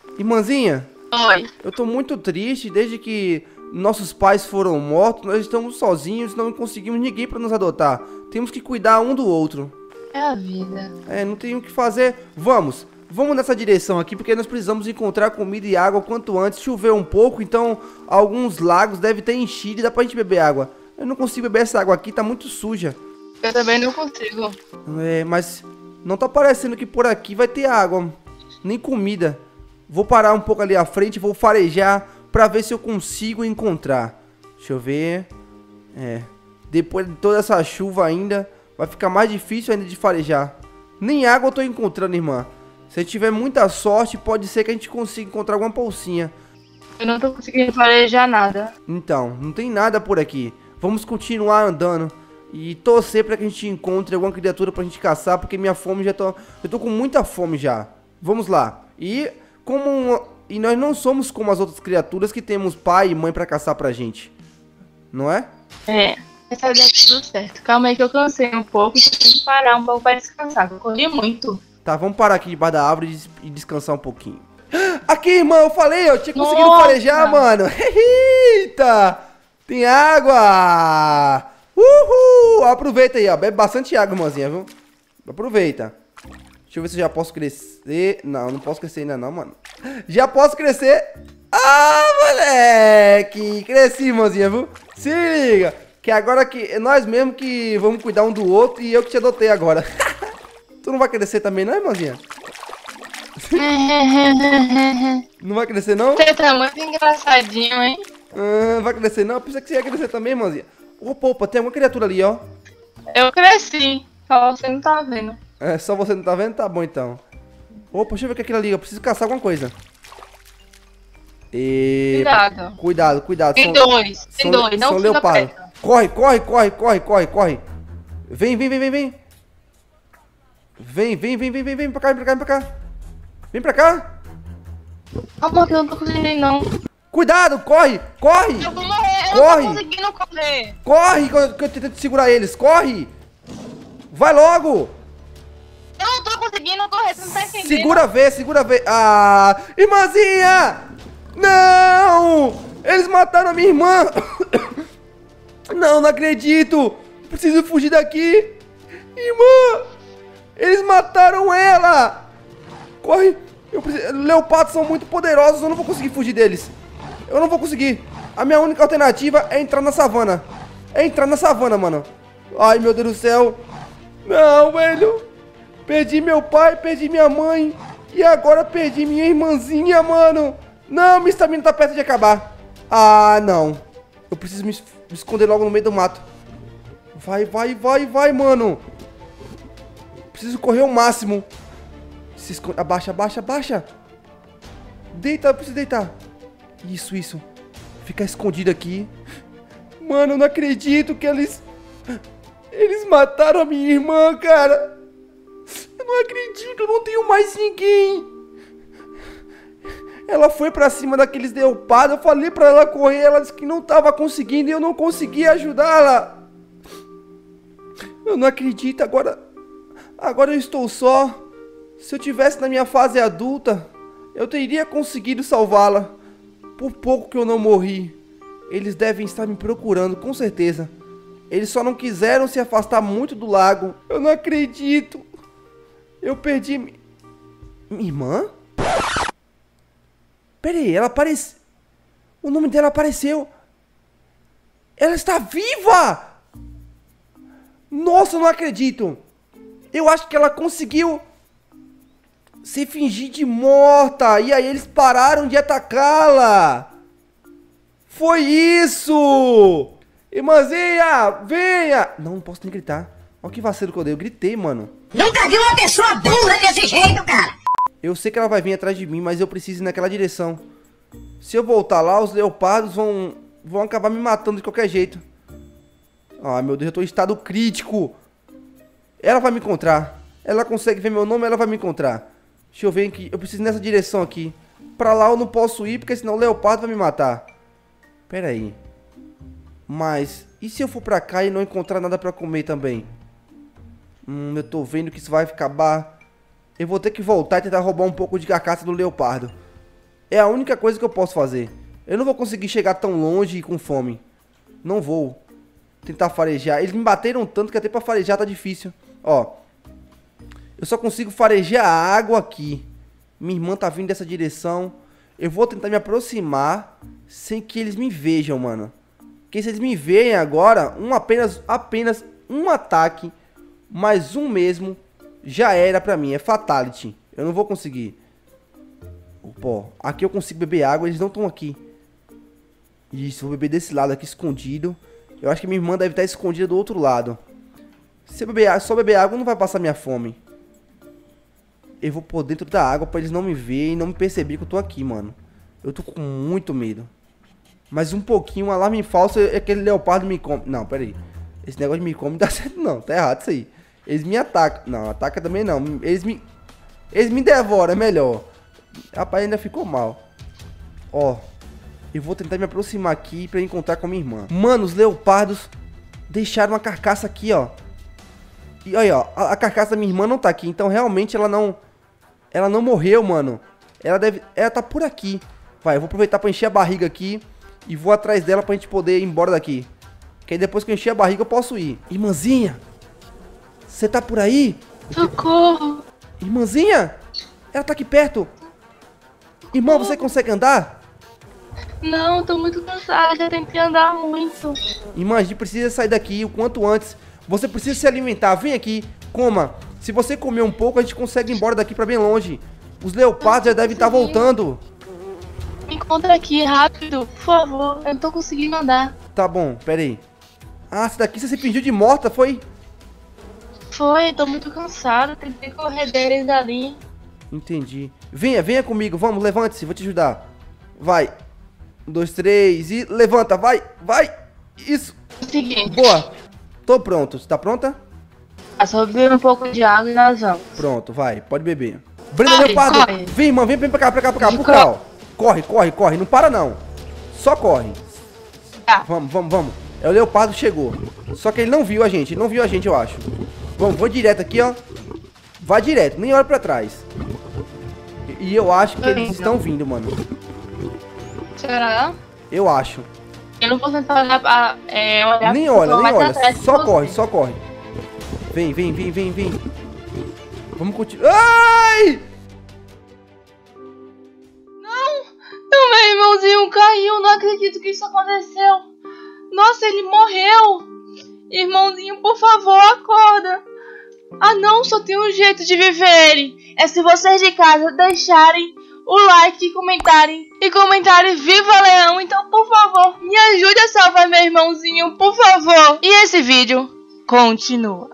Irmãzinha, Oi. eu tô muito triste desde que nossos pais foram mortos. Nós estamos sozinhos, não conseguimos ninguém pra nos adotar. Temos que cuidar um do outro. É a vida. Não tem o que fazer. Vamos nessa direção aqui, porque nós precisamos encontrar comida e água o quanto antes. Choveu um pouco, então alguns lagos devem ter enchido e dá pra gente beber água. Eu não consigo beber essa água aqui, tá muito suja. Eu também não consigo. Mas não tá parecendo que por aqui vai ter água, nem comida. Vou parar um pouco ali à frente, vou farejar pra ver se eu consigo encontrar. Deixa eu ver. Depois de toda essa chuva ainda, vai ficar mais difícil ainda de farejar. Nem água eu tô encontrando, irmã. Se tiver muita sorte, pode ser que a gente consiga encontrar alguma bolsinha. Eu não tô conseguindo farejar nada. Então, não tem nada por aqui. Vamos continuar andando e torcer pra que a gente encontre alguma criatura pra gente caçar, porque minha fome eu tô com muita fome já. Vamos lá. E nós não somos como as outras criaturas que temos pai e mãe pra caçar pra gente. Não é? Essa deu tudo certo. Calma aí que eu cansei um pouco e tenho que parar um pouco pra descansar. Eu corri muito. Tá, vamos parar aqui debaixo da árvore e descansar um pouquinho. Aqui, irmão, eu falei, eu tinha conseguido farejar, mano. Eita! Tem água! Uhul! Aproveita aí, ó. Bebe bastante água, irmãzinha, viu? Aproveita. Deixa eu ver se eu já posso crescer. Não posso crescer ainda não, mano. Já posso crescer. Ah, moleque! Cresci, irmãzinha, viu? Se liga. Que agora que é nós mesmo que vamos cuidar um do outro e eu que te adotei agora. Tu não vai crescer também não, irmãzinha? Não vai crescer não? Você tá muito engraçadinho, hein? Vai crescer não? Eu pensei que você ia crescer também, irmãzinha. Opa, tem uma criatura ali, ó. Eu cresci, só você não tá vendo. Só você não tá vendo? Tá bom então. Opa, deixa eu ver o que é aquilo ali. Eu preciso caçar alguma coisa. Cuidado. Tem dois, não são fica leopardo. perto. Corre. Vem. Vem pra cá. Vem pra cá. Calma que eu não tô conseguindo não. Cuidado, corre. Eu vou morrer, eu Corre. não tô conseguindo correr. Corre, que eu tento segurar eles. Corre. Vai logo. Eu não tô conseguindo correr, você não tá entendendo? Segura V. Ah, irmãzinha. Não. Eles mataram a minha irmã. Não acredito. Preciso fugir daqui. Irmã. Eles mataram ela. Corre. Leopardos são muito poderosos. Eu não vou conseguir fugir deles. Eu não vou conseguir. A minha única alternativa é entrar na savana. Mano. Ai, meu Deus do céu. Não, velho. Perdi meu pai, perdi minha mãe. E agora perdi minha irmãzinha, mano. Não, minha estamina tá perto de acabar. Ah, não. Eu preciso me esconder logo no meio do mato. Vai, mano. Preciso correr ao máximo. Se esconde. Abaixa. Deita, eu preciso deitar. Isso. Ficar escondido aqui. Mano, eu não acredito que eles mataram a minha irmã, cara. Eu não acredito, eu não tenho mais ninguém. Ela foi pra cima daqueles leopardos. Eu falei pra ela correr, ela disse que não tava conseguindo e eu não conseguia ajudá-la. Eu não acredito, agora eu estou só. Se eu tivesse na minha fase adulta, eu teria conseguido salvá-la. Por pouco que eu não morri. Eles devem estar me procurando, com certeza. Eles só não quiseram se afastar muito do lago. Eu não acredito. Eu perdi... Minha irmã? Pera aí, ela apareceu... O nome dela apareceu. Ela está viva! Nossa, eu não acredito. Eu acho que ela conseguiu se fingir de morta. E aí eles pararam de atacá-la. Foi isso! Irmãzinha, venha! Não posso nem gritar. Olha que vacilo que eu dei. Eu gritei, mano. Nunca vi uma pessoa burra desse jeito, cara! Eu sei que ela vai vir atrás de mim, mas eu preciso ir naquela direção. Se eu voltar lá, os leopardos vão acabar me matando de qualquer jeito. Ai, meu Deus, eu tô em estado crítico. Ela vai me encontrar. Ela consegue ver meu nome, ela vai me encontrar. Deixa eu ver aqui. Eu preciso ir nessa direção aqui. Pra lá eu não posso ir, porque senão o leopardo vai me matar. Pera aí. Mas, e se eu for pra cá e não encontrar nada pra comer também? Eu tô vendo que isso vai acabar. Eu vou ter que voltar e tentar roubar um pouco de carcaça do leopardo. É a única coisa que eu posso fazer. Eu não vou conseguir chegar tão longe e com fome. Não vou tentar farejar. Eles me bateram tanto que até pra farejar tá difícil. Ó. Eu só consigo farejar a água aqui. Minha irmã tá vindo dessa direção. Eu vou tentar me aproximar sem que eles me vejam, mano. Porque se eles me veem agora, apenas um ataque, mais um mesmo, já era pra mim. É fatality. Eu não vou conseguir. Pô, aqui eu consigo beber água, eles não estão aqui. Isso, vou beber desse lado aqui, escondido. Eu acho que minha irmã deve estar escondida do outro lado. Se eu beber, só beber água não vai passar minha fome. Eu vou por dentro da água pra eles não me verem e não me perceberem que eu tô aqui, mano. Eu tô com muito medo. Mas um pouquinho, um alarme falso é aquele leopardo me come. Não, pera aí. Esse negócio de me come não dá certo não, tá errado isso aí. Eles me atacam. Não, ataca também não. Eles me devoram, é melhor. Rapaz, ainda ficou mal. Ó. Eu vou tentar me aproximar aqui pra encontrar com a minha irmã. Mano, os leopardos deixaram uma carcaça aqui, ó. E aí, ó. A carcaça da minha irmã não tá aqui. Então, realmente, ela não morreu, mano. Ela tá por aqui. Vai, eu vou aproveitar pra encher a barriga aqui. E vou atrás dela pra gente poder ir embora daqui. Que aí depois que eu encher a barriga eu posso ir. Irmãzinha. Você tá por aí? Socorro. Irmãzinha. Ela tá aqui perto. Irmã, você consegue andar? Não, tô muito cansada, já tentei andar muito. Irmã, a gente precisa sair daqui o quanto antes. Você precisa se alimentar, vem aqui, coma. Se você comer um pouco, a gente consegue ir embora daqui pra bem longe. Os leopardos já devem estar voltando. Me encontra aqui, rápido, por favor. Eu não tô conseguindo andar. Tá bom, pera aí. Ah, essa daqui você se fingiu de morta, foi? Foi, tô muito cansada, tentei correr deles ali. Entendi. Venha comigo, vamos, levante-se, vou te ajudar. Vai. 1, 2, 3 e levanta, vai. Isso. Consegui. Boa. Tô pronto, você tá pronta? Só beber um pouco de água e nós vamos. Pronto, vai, pode beber. Brenda, Corre, leopardo, corre. vem, irmão, vem pra cá, por cá, ó. Corre, não para não. Só corre. Tá. Vamos. É o leopardo chegou. Só que ele não viu a gente, eu acho. Vamos, vou direto aqui, ó. Vai direto, nem olha pra trás. E eu acho que eles estão vindo, mano. Será? Eu acho. Eu não vou tentar olhar. Nem olha. Atrás de Só corre. Vem. Vamos continuar. Ai! Não, meu irmãozinho caiu, não acredito que isso aconteceu. Nossa, ele morreu. Irmãozinho, por favor, acorda. Ah não, só tem um jeito de viver ele. É se vocês de casa deixarem o like e comentarem Viva Leão. Então, por favor, me ajude a salvar meu irmãozinho, por favor. E esse vídeo continua.